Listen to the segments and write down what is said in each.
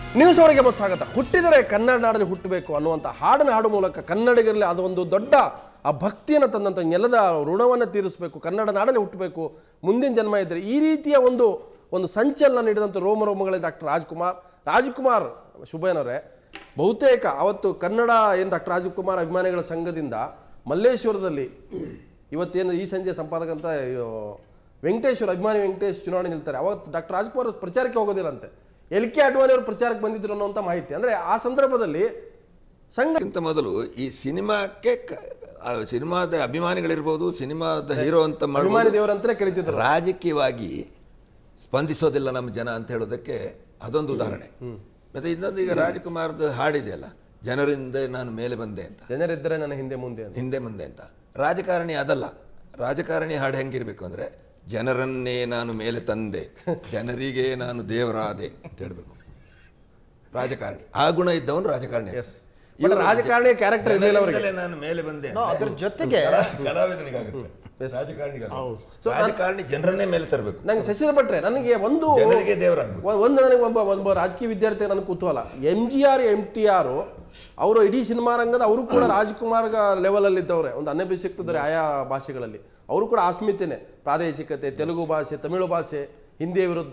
News ಅವರಿಗೆ ಸ್ವಾಗತ. ಹುಟ್ಟಿದರೆ ಕನ್ನಡ ನಾಡಲ್ಲಿ ಹುಟ್ಟಬೇಕು ಅನ್ನುವಂಥ ಹಾಡನ್ನು ಹಾಡುವ ಮೂಲಕ ಕನ್ನಡಿಗರಲ್ಲಿ ಅದು ಒಂದು ದೊಡ್ಡ ಆ ಭಕ್ತಿಯನ್ನು ತಂದಂಥ ನೆಲದ ಋಣವನ್ನು ತೀರಿಸಬೇಕು, ಕನ್ನಡ ನಾಡಲ್ಲಿ ಹುಟ್ಟಬೇಕು, ಮುಂದಿನ ಜನ್ಮ ಇದ್ದರೆ ಈ ರೀತಿಯ ಒಂದು ಸಂಚಲನ ನೀಡಿದಂಥ ರೋಮಗಳೇ ಡಾಕ್ಟರ್ ರಾಜ್ಕುಮಾರ್ ಶುಭಯ್ಯನವರೇ. ಬಹುತೇಕ ಅವತ್ತು ಕನ್ನಡ ಏನು ಡಾಕ್ಟರ್ ರಾಜ್ಕುಮಾರ್ ಅಭಿಮಾನಿಗಳ ಸಂಘದಿಂದ ಮಲ್ಲೇಶ್ವರದಲ್ಲಿ ಇವತ್ತೇನು ಈ ಸಂಜೆ ಸಂಪಾದಕಂತ ಅಭಿಮಾನಿ ವೆಂಕಟೇಶ್ ಚುನಾವಣೆ ನಿಲ್ತಾರೆ. ಅವತ್ತು ಡಾಕ್ಟರ್ ರಾಜ್ಕುಮಾರ್ ಪ್ರಚಾರಕ್ಕೆ ಹೋಗೋದಿಲ್ಲಂತೆ, LK ಅಡ್ವಾಣಿ ಅವರು ಪ್ರಚಾರಕ್ಕೆ ಬಂದಿದ್ರು ಅನ್ನುವಂಥ ಮಾಹಿತಿ. ಅಂದರೆ ಆ ಸಂದರ್ಭದಲ್ಲಿ ಸಂಘಕ್ಕಿಂತ ಮೊದಲು ಈ ಸಿನಿಮಾಕ್ಕೆ ಸಿನಿಮಾದ ಅಭಿಮಾನಿಗಳಿರ್ಬೋದು, ಸಿನಿಮಾದ ಹೀರೋ ಅಂತ ಅಭಿಮಾನಿ ದೇವರಂತಲೇ ಕರೀತಿದ್ರು. ರಾಜಕೀಯವಾಗಿ ಸ್ಪಂದಿಸೋದಿಲ್ಲ ನಮ್ಮ ಜನ ಅಂತ ಹೇಳೋದಕ್ಕೆ ಅದೊಂದು ಉದಾಹರಣೆ. ಮತ್ತೆ ಇನ್ನೊಂದು, ಈಗ ರಾಜ್ಕುಮಾರ್ದು ಹಾಡಿದೆಯಲ್ಲ, ಜನರಿಂದ ನಾನು ಮೇಲೆ ಬಂದೆ ಅಂತ, ಜನರಿದ್ದರೆ ನನ್ನ ಹಿಂದೆ ಮುಂದೆ ಅಂತ. ರಾಜಕಾರಣಿ ಅದಲ್ಲ. ರಾಜಕಾರಣಿ ಹಾಡು ಹೆಂಗಿರ್ಬೇಕು ಅಂದರೆ, ಜನರನ್ನೇ ನಾನು ಮೇಲೆ ತಂದೆ, ಜನರಿಗೆ ನಾನು ದೇವರಾದೆ ಅಂತ ಹೇಳಬೇಕು. ರಾಜಕಾರಣಿ ಆ ಗುಣ ಇದ್ದವನು ರಾಜಕಾರಣಿ. ರಾಜಕಾರಣಿ ಕ್ಯಾರೆಕ್ಟರ್ ಇರಲಿಲ್ಲ ಅವರಿಗೆ. ನಾನು ಮೇಲೆ ಬಂದೆ ಅದ್ರ ಜೊತೆಗೆ ಕಲಾವಿದನಿಗಾಗುತ್ತೆ, ರಾಜಕಾರಣಿ ಜನರನ್ನೇ ಮೇಲೆ ತರಬೇಕು. ನಂಗೆ ಶಶಿರ ಭಟ್ರೆ ನನಗೆ ಒಂದು ನನಗೆ ಒಬ್ಬ ರಾಜಕೀಯ ವಿದ್ಯಾರ್ಥಿ ನನಗೆ ಕುತೂಹಲ. MGR MTR ಅವರು ಇಡೀ ಸಿನಿಮಾ ರಂಗದ ಅವರು ಕೂಡ ರಾಜ್ಕುಮಾರ್ ಲೆವೆಲಲ್ಲಿ ಇದ್ದವ್ರೆ, ಒಂದು ಅನಭಿಷಿಕ್ತದ್ರೆ ಆಯಾ ಭಾಷೆಗಳಲ್ಲಿ. ಅವರು ಕೂಡ ಅಸ್ಮಿತೆನೆ, ಪ್ರಾದೇಶಿಕತೆ, ತೆಲುಗು ಭಾಷೆ, ತಮಿಳು ಭಾಷೆ, ಹಿಂದಿಯ ವಿರುದ್ಧ,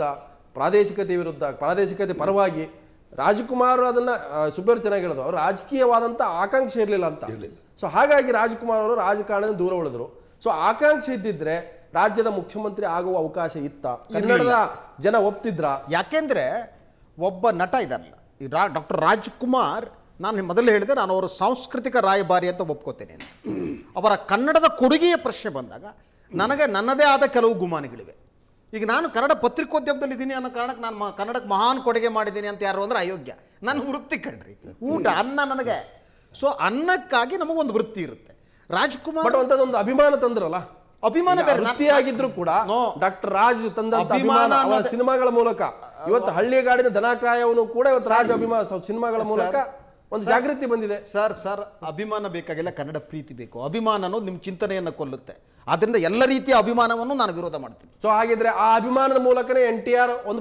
ಪ್ರಾದೇಶಿಕತೆ ಪರವಾಗಿ. ರಾಜ್ಕುಮಾರ್ ಅದನ್ನು ಸುಬ್ಬರು ಚೆನ್ನಾಗಿ ಹೇಳೋದು, ಅವರು ರಾಜಕೀಯವಾದಂಥ ಆಕಾಂಕ್ಷೆ ಇರಲಿಲ್ಲ ಅಂತ. ಸೊ ಹಾಗಾಗಿ ರಾಜ್ಕುಮಾರ್ ಅವರು ರಾಜಕಾರಣದಿಂದ ದೂರ ಉಳಿದ್ರು. ಸೊ ಆಕಾಂಕ್ಷೆ ಇದ್ದಿದ್ರೆ ರಾಜ್ಯದ ಮುಖ್ಯಮಂತ್ರಿ ಆಗುವ ಅವಕಾಶ ಇತ್ತ? ಕನ್ನಡದ ಜನ ಒಪ್ತಿದ್ರ? ಯಾಕೆಂದ್ರೆ ಒಬ್ಬ ನಟ ಇದ್ದಾರಲ್ಲ ಡಾಕ್ಟರ್ ರಾಜ್ಕುಮಾರ್, ನಾನು ಮೊದಲು ಹೇಳಿದೆ, ನಾನು ಅವರ ಸಾಂಸ್ಕೃತಿಕ ರಾಯಭಾರಿ ಅಂತ ಒಪ್ಕೋತೇನೆ. ಅವರ ಕನ್ನಡದ ಕೊಡುಗೆಯ ಪ್ರಶ್ನೆ ಬಂದಾಗ ನನಗೆ ನನ್ನದೇ ಆದ ಕೆಲವು ಗುಮಾನಿಗಳಿವೆ. ಈಗ ನಾನು ಕನ್ನಡ ಪತ್ರಿಕೋದ್ಯಮದಲ್ಲಿ ಇದ್ದೀನಿ ಅನ್ನೋ ಕಾರಣಕ್ಕೆ ನಾನು ಕನ್ನಡಕ್ಕೆ ಮಹಾನ್ ಕೊಡುಗೆ ಮಾಡಿದ್ದೀನಿ ಅಂತ ಯಾರು ಅಂದ್ರೆ ಅಯೋಗ್ಯ. ನನ್ನ ವೃತ್ತಿ ಕಣ್ರಿ, ಊಟ, ಅನ್ನ ನನಗೆ. ಸೊ ಅನ್ನಕ್ಕಾಗಿ ನಮಗೊಂದು ವೃತ್ತಿ ಇರುತ್ತೆ. ರಾಜ್ಕುಮಾರ್ ಒಂದು ಅಭಿಮಾನ ತಂದ್ರಲ್ಲ, ಅಭಿಮಾನ ವೃತ್ತಿಯಾಗಿದ್ರು ಕೂಡ ಡಾಕ್ಟರ್ ರಾಜ್ ತಂದಂತ ಅಭಿಮಾನ ಸಿನಿಮಾಗಳ ಮೂಲಕ ಇವತ್ತು ಹಳ್ಳಿಗಾಡಿನ ದನಕಾಯವನು ಕೂಡ ಇವತ್ತು ರಾಜ್ ಅಭಿಮಾನ ಸಿನಿಮಾಗಳ ಮೂಲಕ ಒಂದು ಜಾಗೃತಿ ಬಂದಿದೆ. ಸರ್ ಅಭಿಮಾನ ಬೇಕಾಗಿಲ್ಲ, ಕನ್ನಡ ಪ್ರೀತಿ ಬೇಕು. ಅಭಿಮಾನ ಅನ್ನೋದು ನಿಮ್ಮ ಚಿಂತನೆಯನ್ನು ಕೊಲ್ಲುತ್ತೆ. ಆದ್ರಿಂದ ಎಲ್ಲ ರೀತಿಯ ಅಭಿಮಾನವನ್ನು ನಾನು ವಿರೋಧ ಮಾಡ್ತೀನಿ. ಸೊ ಹಾಗಿದ್ರೆ ಆ ಅಭಿಮಾನದ ಮೂಲಕನೇ NTR ಒಂದು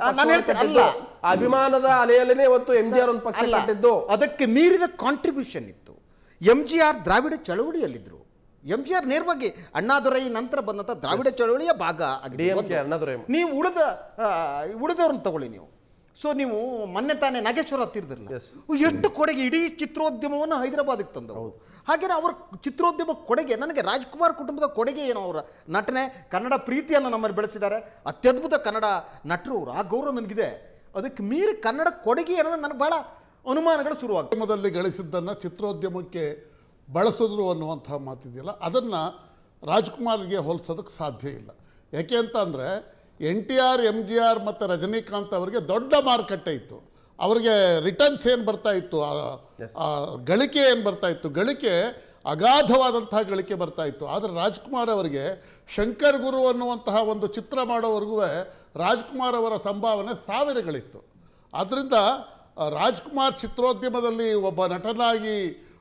ಅಭಿಮಾನದ ಅಲೆಯಲ್ಲೇ ಇವತ್ತು MGR ಒಂದು ಪಕ್ಷ ಕಟ್ಟಿದ್ದು. ಅದಕ್ಕೆ ಮೀರಿದ ಕಾಂಟ್ರಿಬ್ಯೂಷನ್ ಇತ್ತು. MGR ದ್ರಾವಿಡ ಚಳವಳಿಯಲ್ಲಿದ್ರು. MGR ನೇರವಾಗಿ ಅಣ್ಣಾದೊರೈ ನಂತರ ಬಂದಂತ ದ್ರಾವಿಡ ಚಳವಳಿಯ ಭಾಗ ಆಗಿದೆ. ನೀವು ಉಳಿದವ್ರನ್ನ ತಗೊಳ್ಳಿ ನೀವು. ಸೊ ನೀವು ಮೊನ್ನೆ ತಾನೇ ನಾಗೇಶ್ವರ ಹತ್ತಿರದಿರಲ್ಲ, ಎಷ್ಟು ಕೊಡುಗೆ ಇಡೀ ಚಿತ್ರೋದ್ಯಮವನ್ನು ಹೈದರಾಬಾದಿಗೆ ತಂದವರು. ಹಾಗೆ ಅವರ ಚಿತ್ರೋದ್ಯಮ ಕೊಡುಗೆ, ನನಗೆ ರಾಜ್ಕುಮಾರ್ ಕುಟುಂಬದ ಕೊಡುಗೆ ಏನು, ಅವರ ನಟನೆ, ಕನ್ನಡ ಪ್ರೀತಿಯನ್ನು ನಮ್ಮಲ್ಲಿ ಬೆಳೆಸಿದ್ದಾರೆ, ಅತ್ಯದ್ಭುತ ಕನ್ನಡ ನಟರು ಅವರು, ಆ ಗೌರವ ನನಗಿದೆ. ಅದಕ್ಕೆ ಮೀರಿ ಕನ್ನಡ ಕೊಡುಗೆ ಅನ್ನೋದು ನನಗೆ ಬಹಳ ಅನುಮಾನಗಳು ಶುರುವಾಗ್ತದೆ. ಉದ್ಯಮದಲ್ಲಿ ಗಳಿಸಿದ್ದನ್ನು ಚಿತ್ರೋದ್ಯಮಕ್ಕೆ ಬಳಸಿದ್ರು ಅನ್ನುವಂಥ ಮಾತಿದೆಯಲ್ಲ, ಅದನ್ನು ರಾಜ್ಕುಮಾರ್ಗೆ ಹೋಲಿಸೋದಕ್ಕೆ ಸಾಧ್ಯ ಇಲ್ಲ. ಯಾಕೆ ಅಂತ ಅಂದರೆ NTR MGR ಮತ್ತು ರಜನಿಕಾಂತ್ ಅವರಿಗೆ ದೊಡ್ಡ ಮಾರುಕಟ್ಟೆ ಇತ್ತು. ಅವರಿಗೆ ರಿಟರ್ನ್ಸ್ ಏನು ಬರ್ತಾ ಇತ್ತು, ಗಳಿಕೆ ಏನು ಬರ್ತಾ ಇತ್ತು, ಗಳಿಕೆ ಅಗಾಧವಾದಂತಹ ಗಳಿಕೆ ಬರ್ತಾ ಇತ್ತು. ಆದರೆ ರಾಜ್ಕುಮಾರ್ ಅವರಿಗೆ ಶಂಕರ್ ಗುರು ಅನ್ನುವಂತಹ ಒಂದು ಚಿತ್ರ ಮಾಡೋವರೆಗೂ ರಾಜ್ಕುಮಾರ್ ಅವರ ಸಂಭಾವನೆ ಸಾವಿರಗಳಿತ್ತು. ಆದ್ದರಿಂದ ರಾಜ್ಕುಮಾರ್ ಚಿತ್ರೋದ್ಯಮದಲ್ಲಿ ಒಬ್ಬ ನಟನಾಗಿ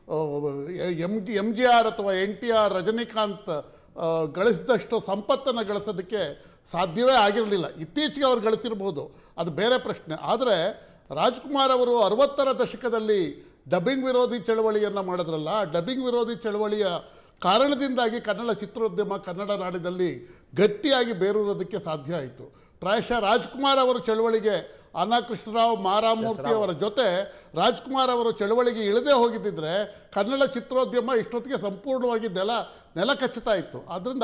MGR ಅಥವಾ NTR ರಜನಿಕಾಂತ್ ಗಳಿಸಿದಷ್ಟು ಸಂಪತ್ತನ್ನು ಗಳಿಸೋದಕ್ಕೆ ಸಾಧ್ಯವೇ ಆಗಿರಲಿಲ್ಲ. ಇತ್ತೀಚೆಗೆ ಅವ್ರು ಗಳಿಸಿರ್ಬೋದು, ಅದು ಬೇರೆ ಪ್ರಶ್ನೆ. ಆದರೆ ರಾಜ್ಕುಮಾರ್ ಅವರು 60ರ ದಶಕದಲ್ಲಿ ಡಬ್ಬಿಂಗ್ ವಿರೋಧಿ ಚಳವಳಿಯನ್ನು ಮಾಡಿದ್ರಲ್ಲ, ಆ ಡಬ್ಬಿಂಗ್ ವಿರೋಧಿ ಚಳವಳಿಯ ಕಾರಣದಿಂದಾಗಿ ಕನ್ನಡ ಚಿತ್ರೋದ್ಯಮ ಕನ್ನಡ ನಾಡಿನಲ್ಲಿ ಗಟ್ಟಿಯಾಗಿ ಬೇರೂರೋದಕ್ಕೆ ಸಾಧ್ಯ ಆಯಿತು. ಪ್ರಾಯಶಃ ರಾಜ್ಕುಮಾರ್ ಅವರು ಚಳವಳಿಗೆ ಅನಕೃಷ್ಣರಾವ್ ಮಾರಾಮೂರ್ತಿ ಅವರ ಜೊತೆ ರಾಜ್ಕುಮಾರ್ ಅವರು ಚಳವಳಿಗೆ ಇಳದೇ ಹೋಗಿದ್ದಿದ್ರೆ ಕನ್ನಡ ಚಿತ್ರೋದ್ಯಮ ಇಷ್ಟೊತ್ತಿಗೆ ಸಂಪೂರ್ಣವಾಗಿ ನೆಲ ಕಚ್ಚುತ್ತಾ ಇತ್ತು. ಅದರಿಂದ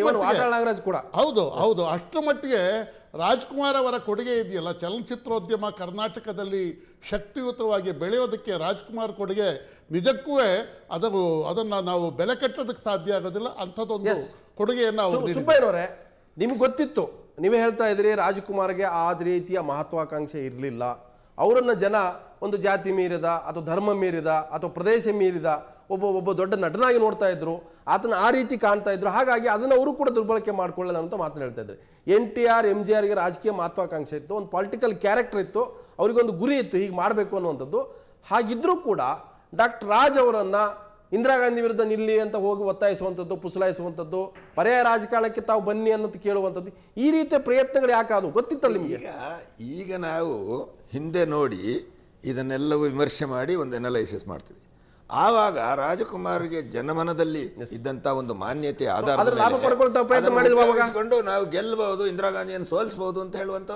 ಅಷ್ಟರ ಮಟ್ಟಿಗೆ ರಾಜ್ಕುಮಾರ್ ಅವರ ಕೊಡುಗೆ ಇದೆಯಲ್ಲ, ಚಲನಚಿತ್ರೋದ್ಯಮ ಕರ್ನಾಟಕದಲ್ಲಿ ಶಕ್ತಿಯುತವಾಗಿ ಬೆಳೆಯೋದಕ್ಕೆ ರಾಜ್ಕುಮಾರ್ ಕೊಡುಗೆ ನಿಜಕ್ಕೂ ಅದನ್ನು ನಾವು ಬೆಲೆ ಕಟ್ಟೋದಕ್ಕೆ ಸಾಧ್ಯ ಆಗೋದಿಲ್ಲ. ಅಂಥದ್ದೊಂದು ಕೊಡುಗೆಯನ್ನು ಸುಬ್ಬಯ್ಯನವರೇ, ನಿಮ್ಗೆ ಗೊತ್ತಿತ್ತು, ನೀವೇ ಹೇಳ್ತಾ ಇದ್ರಿ ರಾಜ್ಕುಮಾರ್ಗೆ ಆ ರೀತಿಯ ಮಹತ್ವಾಕಾಂಕ್ಷೆ ಇರಲಿಲ್ಲ. ಅವರನ್ನು ಜನ ಒಂದು ಜಾತಿ ಮೀರಿದ ಅಥವಾ ಧರ್ಮ ಮೀರಿದ ಅಥವಾ ಪ್ರದೇಶ ಮೀರಿದ ಒಬ್ಬ ದೊಡ್ಡ ನಟನಾಗಿ ನೋಡ್ತಾ ಇದ್ರು, ಆತನ ಆ ರೀತಿ ಕಾಣ್ತಾ ಇದ್ರು. ಹಾಗಾಗಿ ಅದನ್ನು ಅವರು ಕೂಡ ದುರ್ಬಳಕೆ ಮಾಡ್ಕೊಳ್ಳಲ್ಲ ಅಂತ ಮಾತನ್ನು ಹೇಳ್ತಾ ಇದ್ರು. NTR MGRಗೆ ರಾಜಕೀಯ ಮಹತ್ವಾಕಾಂಕ್ಷೆ ಇತ್ತು, ಒಂದು ಪೊಲಿಟಿಕಲ್ ಕ್ಯಾರೆಕ್ಟರ್ ಇತ್ತು, ಅವರಿಗೊಂದು ಗುರಿ ಇತ್ತು, ಹೀಗೆ ಮಾಡಬೇಕು ಅನ್ನುವಂಥದ್ದು. ಹಾಗಿದ್ರೂ ಕೂಡ ಡಾಕ್ಟರ್ ರಾಜ್ ಅವರನ್ನು ಇಂದಿರಾ ಗಾಂಧಿ ವಿರುದ್ಧ ನಿಲ್ಲಿ ಅಂತ ಹೋಗಿ ಒತ್ತಾಯಿಸುವಂಥದ್ದು, ಪುಸಲಾಯಿಸುವಂಥದ್ದು, ಪರ್ಯಾಯ ರಾಜಕಾರಣಕ್ಕೆ ತಾವು ಬನ್ನಿ ಅನ್ನೋದು ಕೇಳುವಂಥದ್ದು, ಈ ರೀತಿಯ ಪ್ರಯತ್ನಗಳು ಯಾಕಾದವು ಗೊತ್ತಿತ್ತಲ್ಲ ನಿಮಗೆ? ಈಗ ನಾವು ಹಿಂದೆ ನೋಡಿ ಇದನ್ನೆಲ್ಲವೂ ವಿಮರ್ಶೆ ಮಾಡಿ ಒಂದು ಅನಲೈಸಿಸ್ ಮಾಡ್ತೀವಿ. ಆವಾಗ ರಾಜಕುಮಾರ್ಗೆ ಜನಮನದಲ್ಲಿ ಇದ್ದಂಥ ಒಂದು ಮಾನ್ಯತೆ ಆಧಾರಕೊಂಡು ನಾವು ಗೆಲ್ಲಬಹುದು, ಇಂದಿರಾ ಗಾಂಧಿಯನ್ನು ಸೋಲಿಸಬಹುದು ಅಂತ ಹೇಳುವಂತ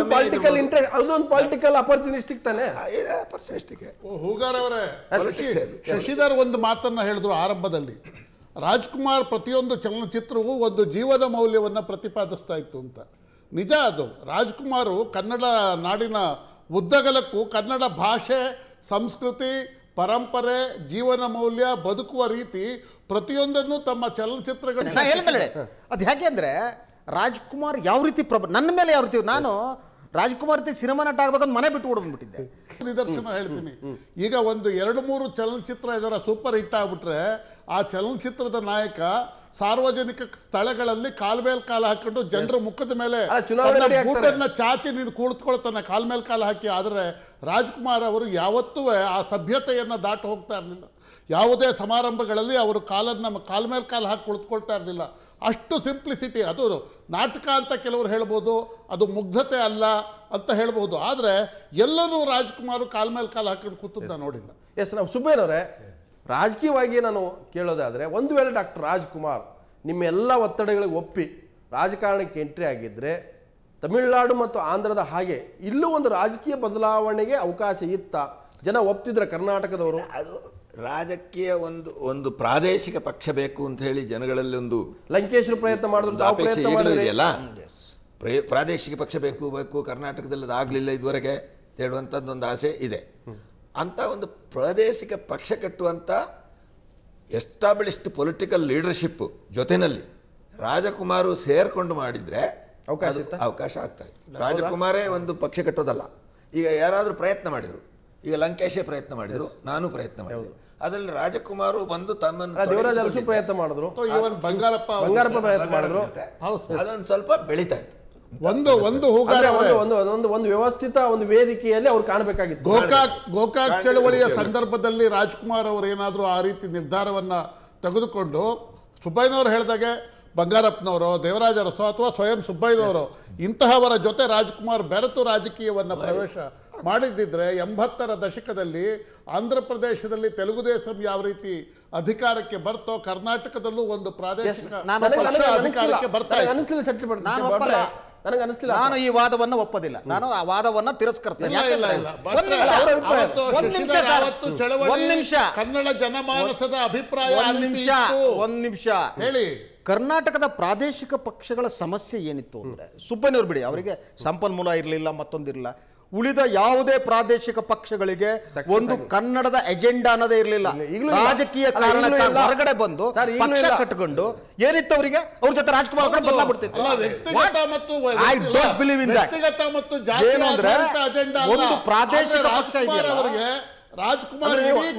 ಹೂಗಾರ್ ಅವರೇ, ಶಶಿಧರ್ ಒಂದು ಮಾತನ್ನ ಹೇಳಿದ್ರು ಆರಂಭದಲ್ಲಿ, ರಾಜ್ಕುಮಾರ್ ಪ್ರತಿಯೊಂದು ಚಲನಚಿತ್ರವೂ ಒಂದು ಜೀವನ ಮೌಲ್ಯವನ್ನು ಪ್ರತಿಪಾದಿಸ್ತಾ ಇತ್ತು ಅಂತ. ನಿಜ ಅದು. ರಾಜ್ಕುಮಾರು ಕನ್ನಡ ನಾಡಿನ ಉದ್ದಗಲಕ್ಕೂ ಕನ್ನಡ ಭಾಷೆ, ಸಂಸ್ಕೃತಿ, ಪರಂಪರೆ, ಜೀವನ ಮೌಲ್ಯ, ಬದುಕುವ ರೀತಿ ಪ್ರತಿಯೊಂದನ್ನು ತಮ್ಮ ಚಲನಚಿತ್ರಗಳು ಅದು ಯಾಕೆ ಅಂದ್ರೆ ರಾಜ್ಕುಮಾರ್ ಯಾವ ರೀತಿ ನನ್ನ ಮೇಲೆ ಯಾವ ರೀತಿ, ನಾನು ರಾಜ್ಕುಮಾರ್ ಸಿನಿಮಾ ನಟ ಆಗ್ಬೇಕಂತ ಮನೆ ಬಿಟ್ಟು ಓಡ್ಬಿಟ್ಟಿದ್ದೆ. ನಿದರ್ಶನ ಹೇಳ್ತೀನಿ. ಈಗ ಒಂದು 2-3 ಚಲನಚಿತ್ರ ಇದರ ಸೂಪರ್ ಹಿಟ್ ಆಗ್ಬಿಟ್ರೆ ಆ ಚಲನಚಿತ್ರದ ನಾಯಕ ಸಾರ್ವಜನಿಕ ಸ್ಥಳಗಳಲ್ಲಿ ಕಾಲ್ ಮೇಲೆ ಕಾಲು ಹಾಕೊಂಡು ಜನರ ಮುಖದ ಮೇಲೆ ಬೂಟನ್ನ ಚಾಚಿ ನಿಂತು ಕುಳಿತುಕೊಳ್ತಾನೆ, ಕಾಲ್ ಮೇಲೆ ಕಾಲು ಹಾಕಿ. ಆದರೆ ರಾಜ್ಕುಮಾರ್ ಅವರು ಯಾವತ್ತೂ ಆ ಸಭ್ಯತೆಯನ್ನು ದಾಟಿ ಹೋಗ್ತಾ ಇರಲಿಲ್ಲ. ಯಾವುದೇ ಸಮಾರಂಭಗಳಲ್ಲಿ ಅವರು ಕಾಲ್ ಮೇಲೆ ಕಾಲು ಹಾಕಿ ಕುಳಿತುಕೊಳ್ತಾ ಇರಲಿಲ್ಲ. ಅಷ್ಟು ಸಿಂಪ್ಲಿಸಿಟಿ. ಅದು ನಾಟಕ ಅಂತ ಕೆಲವರು ಹೇಳ್ಬೋದು, ಅದು ಮುಗ್ಧತೆ ಅಲ್ಲ ಅಂತ ಹೇಳ್ಬೋದು. ಆದರೆ ಎಲ್ಲರೂ ರಾಜ್ಕುಮಾರ್ ಕಾಲ್ ಮೇಲೆ ಕಾಲು ಹಾಕೊಂಡು ಕೂತದ್ದು ನೋಡಿಲ್ಲ. ನಾವು ಸುಬ್ಬಯ್ಯನವರೇ, ರಾಜಕೀಯವಾಗಿ ನಾನು ಕೇಳೋದಾದರೆ, ಒಂದು ವೇಳೆ ಡಾಕ್ಟರ್ ರಾಜ್ಕುಮಾರ್ ನಿಮ್ಮ ಎಲ್ಲ ಒತ್ತಡಗಳಿಗೆ ಒಪ್ಪಿ ರಾಜಕಾರಣಕ್ಕೆ ಎಂಟ್ರಿ ಆಗಿದ್ದರೆ ತಮಿಳುನಾಡು ಮತ್ತು ಆಂಧ್ರದ ಹಾಗೆ ಇಲ್ಲೂ ಒಂದು ರಾಜಕೀಯ ಬದಲಾವಣೆಗೆ ಅವಕಾಶ ಇತ್ತ? ಜನ ಒಪ್ತಿದ್ರೆ ಕರ್ನಾಟಕದವರು? ಅದು ರಾಜಕೀಯ ಒಂದು ಪ್ರಾದೇಶಿಕ ಪಕ್ಷ ಬೇಕು ಅಂತ ಹೇಳಿ ಜನಗಳಲ್ಲಿ ಒಂದು ಲಂಕೇಶ್ವರ ಪ್ರಯತ್ನ ಮಾಡಿದ್ರಲ್ಲ, ಪ್ರಾದೇಶಿಕ ಪಕ್ಷ ಬೇಕು ಕರ್ನಾಟಕದಲ್ಲಿ ಅದಾಗಲಿಲ್ಲ ಇದುವರೆಗೆ ಹೇಳುವಂಥದ್ದೊಂದು ಆಸೆ ಇದೆ. ಅಂತ ಒಂದು ಪ್ರಾದೇಶಿಕ ಪಕ್ಷ ಕಟ್ಟುವಂಥ ಎಸ್ಟಾಬ್ಲಿಷ್ಡ್ ಪೊಲಿಟಿಕಲ್ ಲೀಡರ್ಶಿಪ್ ಜೊತೆಯಲ್ಲಿ ರಾಜಕುಮಾರು ಸೇರ್ಕೊಂಡು ಮಾಡಿದರೆ ಅವಕಾಶ ಆಗ್ತಾ ಇತ್ತು. ರಾಜಕುಮಾರೇ ಒಂದು ಪಕ್ಷ ಕಟ್ಟೋದಲ್ಲ. ಈಗ ಯಾರಾದರೂ ಪ್ರಯತ್ನ ಮಾಡಿದರು, ಈಗ ಲಂಕೇಶೇ ಪ್ರಯತ್ನ ಮಾಡಿದರು, ನಾನು ಪ್ರಯತ್ನ ಮಾಡಿದ್ರು. ಅದರಲ್ಲಿ ರಾಜಕುಮಾರು ಬಂದು ತಮ್ಮನ್ನು ದೇವರಾಜ ಅರಸು ಪ್ರಯತ್ನ ಮಾಡಿದ್ರು, ಬಂಗಾರಪ್ಪ ಪ್ರಯತ್ನ ಮಾಡಿದ್ರು. ಅದೊಂದು ಸ್ವಲ್ಪ ಬೆಳೀತಾ ಇತ್ತು. ಒಂದು ವ್ಯವಸ್ಥಿತ ಒಂದು ವೇದಿಕೆಯಲ್ಲಿ ಅವ್ರು ಕಾಣಬೇಕಾಗಿತ್ತು. ಗೋಕಾಕ್ ಚಳವಳಿಯ ಸಂದರ್ಭದಲ್ಲಿ ರಾಜ್ಕುಮಾರ್ ಅವರು ಏನಾದರೂ ಆ ರೀತಿ ನಿರ್ಧಾರವನ್ನ ತೆಗೆದುಕೊಂಡು, ಸುಬ್ಬಯ್ಯನವರು ಹೇಳಿದಾಗೆ ಬಂಗಾರಪ್ಪನವರು, ದೇವರಾಜ ಅರಸು ಅಥವಾ ಸ್ವಯಂ ಸುಬ್ಬಯ್ಯನವರು ಇಂತಹವರ ಜೊತೆ ರಾಜ್ಕುಮಾರ್ ಬೆರೆತು ರಾಜಕೀಯವನ್ನು ಪ್ರವೇಶ ಮಾಡಿದ್ದಿದ್ರೆ 80ರ ದಶಕದಲ್ಲಿ ಆಂಧ್ರ ಪ್ರದೇಶದಲ್ಲಿ ತೆಲುಗುದೇಶಂ ಯಾವ ರೀತಿ ಅಧಿಕಾರಕ್ಕೆ ಬರ್ತೋ, ಕರ್ನಾಟಕದಲ್ಲೂ ಒಂದು ಪ್ರಾದೇಶಿಕ ಅಧಿಕಾರಕ್ಕೆ ಬರ್ತಾ ಇದೆ. ನಾನು ಈ ವಾದವನ್ನು ಒಪ್ಪೋದಿಲ್ಲ, ನಾನು ಆ ವಾದವನ್ನು ತಿರಸ್ಕರಿಸ್ತೇನೆ. ಕನ್ನಡ ಜನಮಾನಸದ ಅಭಿಪ್ರಾಯ ಒಂದ್ ನಿಮಿಷ ಹೇಳಿ. ಕರ್ನಾಟಕದ ಪ್ರಾದೇಶಿಕ ಪಕ್ಷಗಳ ಸಮಸ್ಯೆ ಏನಿತ್ತು ಅಂದ್ರೆ, ಸುಬ್ಬಯ್ಯನವರು ಬಿಡಿ, ಅವರಿಗೆ ಸಂಪನ್ಮೂಲ ಇರಲಿಲ್ಲ, ಮತ್ತೊಂದಿರಲಿಲ್ಲ. ಉಳಿದ ಯಾವುದೇ ಪ್ರಾದೇಶಿಕ ಪಕ್ಷಗಳಿಗೆ ಒಂದು ಕನ್ನಡದ ಎಜೆಂಡಾ ಅನ್ನೋದೇ ಇರಲಿಲ್ಲ. ರಾಜಕೀಯ ಕಾರಣಕ್ಕೆ ಹೊರಗಡೆ ಬಂದು ಪಕ್ಷ ಕಟ್ಟಿಕೊಂಡು ಏನಿತ್ತು ಅವರಿಗೆ, ಅವ್ರ ಜೊತೆ ರಾಜ್ಕುಮಾರ್ ಬದಲಾಗ್ಬಿಡ್ತಿತ್ತು. ಒಂದು ಪ್ರಾದೇಶಿಕ ಪಕ್ಷ ಇದೆಯಲ್ಲ, ರಾಜ್ಕುಮಾರ್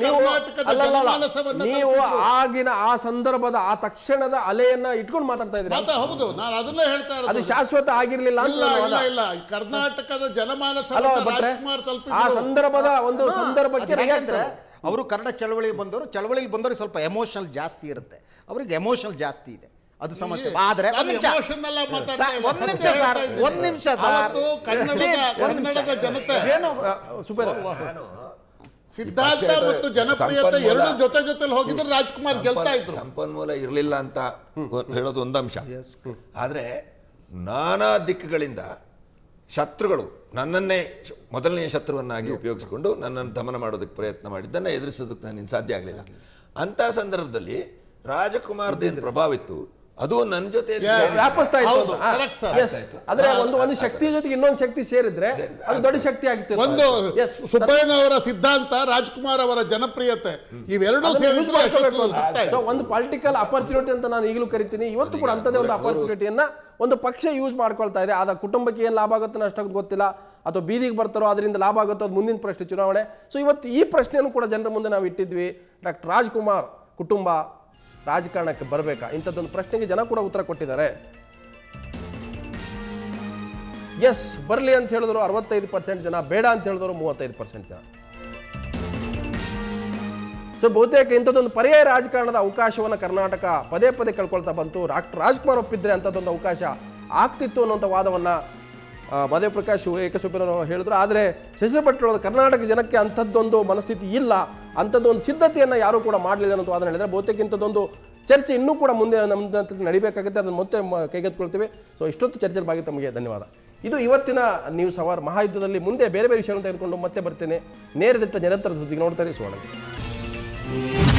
ನೀವು ಆಗಿನ ಆ ಸಂದರ್ಭದ ಆ ತಕ್ಷಣದ ಅಲೆಯನ್ನ ಇಟ್ಕೊಂಡು ಮಾತಾಡ್ತಾ ಇದ್ದೀರಾ? ಹೌದು, ನಾನು ಅದನ್ನೇ ಹೇಳ್ತಾ ಇರೋದು. ಅದು ಶಾಶ್ವತ ಆಗಿರ್ಲಿಲ್ಲ ಇಲ್ಲ. ಕರ್ನಾಟಕದ ಜನಮಾನಸ ಆ ಸಂದರ್ಭದ ಒಂದು ಸಂದರ್ಭಕ್ಕೆ ಅವರು ಕನ್ನಡ ಚಳವಳಿಗೆ ಬಂದವರು ಸ್ವಲ್ಪ ಎಮೋಷನಲ್ ಜಾಸ್ತಿ ಇರುತ್ತೆ, ಅವ್ರಿಗೆ ಎಮೋಷನಲ್ ಜಾಸ್ತಿ ಇದೆ, ಅದು ಸಮಸ್ಯೆ. ಆದ್ರೆ ಒಂದ್ ನಿಮಿಷ ಕನ್ನಡದ ಜನತೆ ಏನು ಸಿದ್ಧಾಂತ ಮತ್ತು ಜನಪ್ರಿಯತೆ ಎರಡು ಜೊತೆಲಿ ಹೋಗಿದ್ರೆ ರಾಜ್ಕುಮಾರ್ ಗೆಲ್ತಾ ಇದ್ರು. ಸಂಪನ್ಮೂಲ ಇರಲಿಲ್ಲ ಅಂತ ಹೇಳೋದು ಒಂದು ಅಂಶ. ಆದರೆ ನಾನಾ ದಿಕ್ಕುಗಳಿಂದ ಶತ್ರುಗಳು ನನ್ನನ್ನೇ ಮೊದಲನೆಯ ಶತ್ರುವನ್ನಾಗಿ ಉಪಯೋಗಿಸಿಕೊಂಡು ನನ್ನನ್ನು ದಮನ ಮಾಡೋದಕ್ಕೆ ಪ್ರಯತ್ನ ಮಾಡಿದ್ದನ್ನು ಎದುರಿಸೋದಕ್ಕೆ ನನ್ನಿಂದ ಸಾಧ್ಯ ಆಗಲಿಲ್ಲ. ಅಂಥ ಸಂದರ್ಭದಲ್ಲಿ ರಾಜಕುಮಾರ್ದೇನು ಪ್ರಭಾವ ಇತ್ತು, ಅದು ನನ್ನ ಜೊತೆ ವ್ಯಾಪಿಸ್ತಾ ಇತ್ತು. ಆದ್ರೆ ಒಂದು ಶಕ್ತಿ ಜೊತೆಗೆ ಇನ್ನೊಂದು ಶಕ್ತಿ ಸೇರಿದ್ರೆ ಅದು ದೊಡ್ಡ ಶಕ್ತಿ ಆಗಿತ್ತು. ಒಂದು ಸುಬ್ಬಯ್ಯನವರ ಸಿದ್ಧಾಂತ, ರಾಜ್ಕುಮಾರ್ ಅವರ ಜನಪ್ರಿಯತೆ, ಇವೆರಡೂ ಒಂದು ಪೊಲಿಟಿಕಲ್ ಅಪರ್ಚುನಿಟಿ ಅಂತ ನಾನು ಈಗಲೂ ಕರಿತೀನಿ. ಇವತ್ತು ಕೂಡ ಅಂತದೇ ಒಂದು ಅಪರ್ಚುನಿಟಿಯನ್ನ ಒಂದು ಪಕ್ಷ ಯೂಸ್ ಮಾಡ್ಕೊಳ್ತಾ ಇದೆ. ಆದ ಕುಟುಂಬಕ್ಕೆ ಏನು ಲಾಭ ಆಗುತ್ತೋ ಅಷ್ಟಾಗ ಗೊತ್ತಿಲ್ಲ, ಅಥವಾ ಬೀದಿಗೆ ಬರ್ತಾರೋ ಅದರಿಂದ ಲಾಭ ಆಗುತ್ತೋ ಅದು ಮುಂದಿನ ಪ್ರಶ್ನೆ, ಚುನಾವಣೆ. ಸೊ ಇವತ್ತು ಈ ಪ್ರಶ್ನೆಯನ್ನು ಕೂಡ ಜನರ ಮುಂದೆ ನಾವು ಇಟ್ಟಿದ್ವಿ. ಡಾಕ್ಟರ್ ರಾಜ್ಕುಮಾರ್ ಕುಟುಂಬ ರಾಜಕಾರಣಕ್ಕೆ ಬರಬೇಕಾ, ಇಂಥದ್ದೊಂದು ಪ್ರಶ್ನೆಗೆ ಜನ ಕೂಡ ಉತ್ತರ ಕೊಟ್ಟಿದ್ದಾರೆ. ಎಸ್ ಬರಲಿ ಅಂತ ಹೇಳಿದ್ರು 65% ಜನ, ಬೇಡ ಅಂತ ಹೇಳಿದ್ರು 35% ಜನ. ಸೊ ಬಹುತೇಕ ಇಂಥದ್ದೊಂದು ಪರ್ಯಾಯ ರಾಜಕಾರಣದ ಅವಕಾಶವನ್ನು ಕರ್ನಾಟಕ ಪದೇ ಪದೇ ಕಳ್ಕೊಳ್ತಾ ಬಂತು. ಡಾಕ್ಟರ್ ರಾಜ್ಕುಮಾರ್ ಒಪ್ಪಿದ್ರೆ ಅಂಥದ್ದೊಂದು ಅವಕಾಶ ಆಗ್ತಿತ್ತು ಅನ್ನೋಂಥ ವಾದವನ್ನು ಮಾದೇವ್ ಪ್ರಕಾಶ್ ಏಕಶಿವನವರು ಹೇಳಿದ್ರು. ಆದರೆ ಶಶಿ ಭಟ್ರು ಕರ್ನಾಟಕ ಜನಕ್ಕೆ ಅಂಥದ್ದೊಂದು ಮನಸ್ಥಿತಿ ಇಲ್ಲ, ಅಂಥದ್ದೊಂದು ಸಿದ್ಧತೆಯನ್ನು ಯಾರೂ ಕೂಡ ಮಾಡಲಿಲ್ಲ ಅನ್ನೋದು ವಾದನೆ ಹೇಳಿದರೆ ಬಹುತೇಕ ಇಂಥದ್ದೊಂದು ಚರ್ಚೆ ಇನ್ನೂ ಕೂಡ ಮುಂದೆ ನಮ್ಮ ನಡಿಬೇಕಾಗುತ್ತೆ. ಅದನ್ನು ಮತ್ತೆ ಕೈಗೆತ್ತಿಕೊಳ್ತೀವಿ. ಸೊ ಇಷ್ಟೊತ್ತು ಚರ್ಚೆಯಲ್ಲಿ ಭಾಗಿ ತಮಗೆ ಧನ್ಯವಾದ. ಇದು ಇವತ್ತಿನ ನ್ಯೂಸ್ ಅವರ್. ಮಹಾಯುದ್ಧದಲ್ಲಿ ಮುಂದೆ ಬೇರೆ ಬೇರೆ ವಿಷಯಗಳನ್ನು ತೆಗೆದುಕೊಂಡು ಮತ್ತೆ ಬರ್ತೇನೆ. ನೇರದಿಟ್ಟ ನಿರಂತರ ಸುದ್ದಿಗೆ ನೋಡ್ತಾರೆ ಸುವರ್ಣ.